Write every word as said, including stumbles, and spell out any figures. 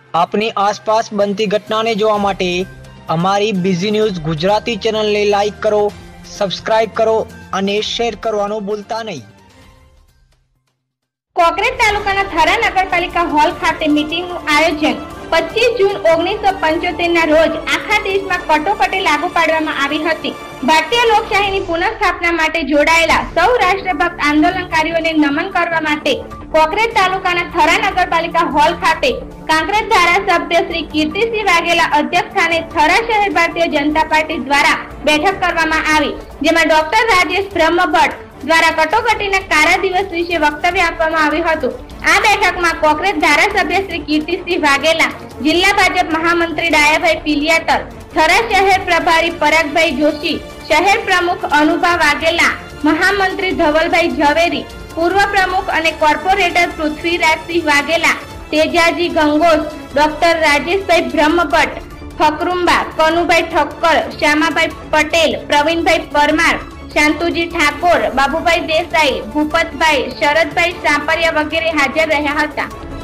આપની આસપાસ બનતી ઘટનાને જોવા માટે અમારી બીઝી ન્યૂઝ ગુજરાતી ચેનલને લાઈક કરો, સબસ્ક્રાઇબ કરો અને શેર કરવાનું ભૂલતા નહીં। કોકરેજ તાલુકાના થરા નગરપાલિકા હોલ ખાતે મીટિંગનું આયોજન પચીસ જૂન ઓગણીસો પંચોતેર ના રોજ આખા દેશમાં કટોકટી લાગુ પાડવામાં આવી હતી। ભારતીય લોકશાહીની પુનઃસ્થાપના માટે જોડાયેલા સૌ રાષ્ટ્રભક્ત આંદોલનકારીઓને નમન કરવા માટે કોકરેજ તાલુકાના થરા નગરપાલિકા હોલ ખાતે કાંકરેજ ધારાસભ્ય શ્રી કીર્તિસિંહ વાઘેલા અધ્યક્ષ સ્થાને થરા શહેર ભારતીય જનતા પાર્ટી દ્વારા બેઠક કરવામાં આવી, જેમાં ડોક્ટર રાજેશ બ્રહ્મભટ્ટ દ્વારા કટોકટીના કાળા દિવસ વિશે વક્તવ્ય આપવામાં આવ્યું હતું। આ બેઠકમાં કોકરેજ ધારાસભ્ય શ્રી કીર્તિસિંહ વાઘેલા, જિલ્લા ભાજપ મહામંત્રી ડાયાભાઈ પિલિયાતર, થરા શહેર પ્રભારી પરાગભાઈ જોશી, શહેર પ્રમુખ અનુભા વાઘેલા, મહામંત્રી ધવલભાઈ ઝવેરી, પૂર્વ પ્રમુખ અને કોર્પોરેટર પૃથ્વીરાજસિંહ વાઘેલા, તેજાજી ગંગોસ, ડોક્ટર રાજેશભાઈ બ્રહ્મભટ્ટ, ફકરુંબા, કનુભાઈ ઠક્કર, શ્યામાભાઈ પટેલ, પ્રવીણભાઈ પરમાર, શાંતુજી ઠાકોર, બાબુભાઈ દેસાઈ, ભૂપતભાઈ, શરદભાઈ સાપરિયા વગેરે હાજર રહ્યા હતા।